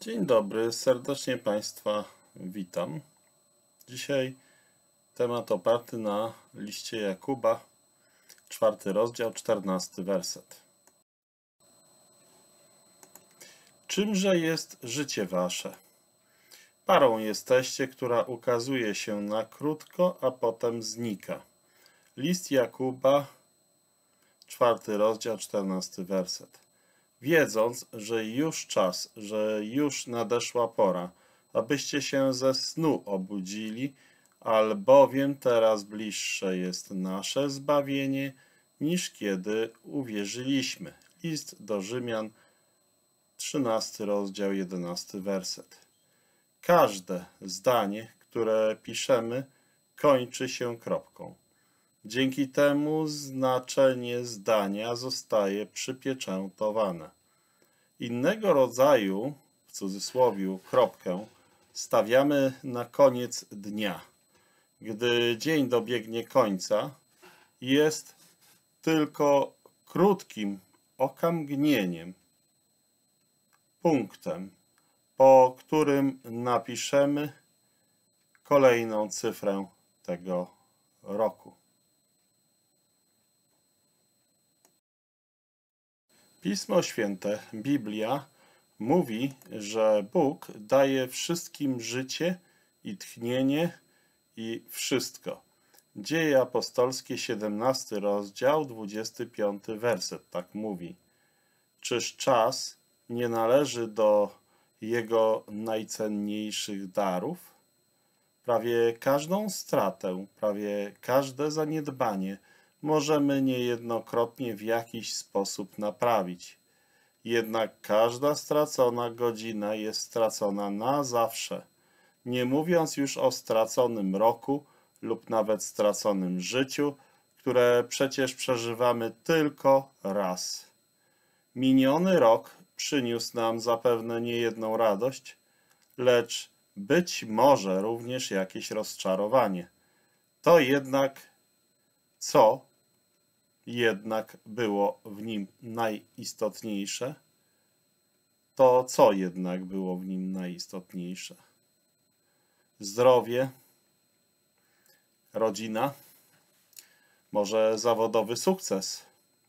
Dzień dobry, serdecznie Państwa witam. Dzisiaj temat oparty na liście Jakuba, 4 rozdział, 14 werset. Czymże jest życie wasze? Parą jesteście, która ukazuje się na krótko, a potem znika. List Jakuba, 4 rozdział, 14 werset. Wiedząc, że już czas, że już nadeszła pora, abyście się ze snu obudzili, albowiem teraz bliższe jest nasze zbawienie, niż kiedy uwierzyliśmy. List do Rzymian, 13 rozdział, 11 werset. Każde zdanie, które piszemy, kończy się kropką. Dzięki temu znaczenie zdania zostaje przypieczętowane. Innego rodzaju, w cudzysłowie, kropkę stawiamy na koniec dnia. Gdy dzień dobiegnie końca, jest tylko krótkim okamgnieniem, punktem, po którym napiszemy kolejną cyfrę tego roku. Pismo Święte, Biblia, mówi, że Bóg daje wszystkim życie i tchnienie i wszystko. Dzieje apostolskie, 17 rozdział, 25 werset, tak mówi. Czyż czas nie należy do Jego najcenniejszych darów? Prawie każdą stratę, prawie każde zaniedbanie możemy niejednokrotnie w jakiś sposób naprawić. Jednak każda stracona godzina jest stracona na zawsze, nie mówiąc już o straconym roku lub nawet straconym życiu, które przecież przeżywamy tylko raz. Miniony rok przyniósł nam zapewne niejedną radość, lecz być może również jakieś rozczarowanie. To jednak co jednak było w nim najistotniejsze? To co jednak było w nim najistotniejsze? Zdrowie, rodzina, może zawodowy sukces.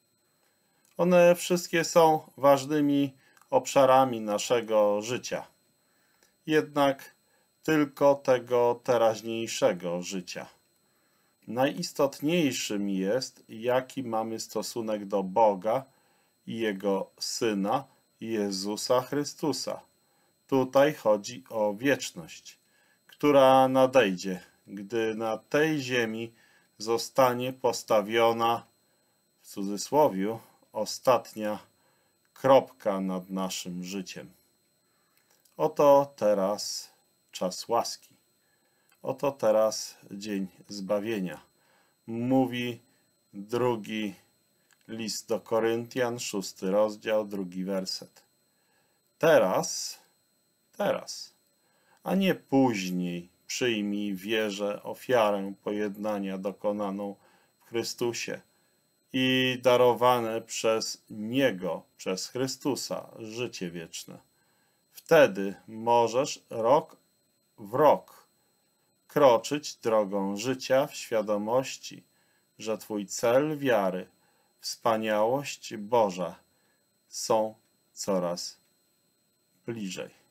One wszystkie są ważnymi obszarami naszego życia. Jednak tylko tego teraźniejszego życia. Najistotniejszym jest, jaki mamy stosunek do Boga i Jego Syna, Jezusa Chrystusa. Tutaj chodzi o wieczność, która nadejdzie, gdy na tej ziemi zostanie postawiona, w cudzysłowie, ostatnia kropka nad naszym życiem. Oto teraz czas łaski. Oto teraz dzień zbawienia. Mówi drugi list do Koryntian, 6 rozdział, 2 werset. Teraz, a nie później przyjmij w wierze ofiarę pojednania dokonaną w Chrystusie i darowane przez Niego, przez Chrystusa, życie wieczne. Wtedy możesz rok w rok kroczyć drogą życia w świadomości, że Twój cel wiary, wspaniałość Boża są coraz bliżej.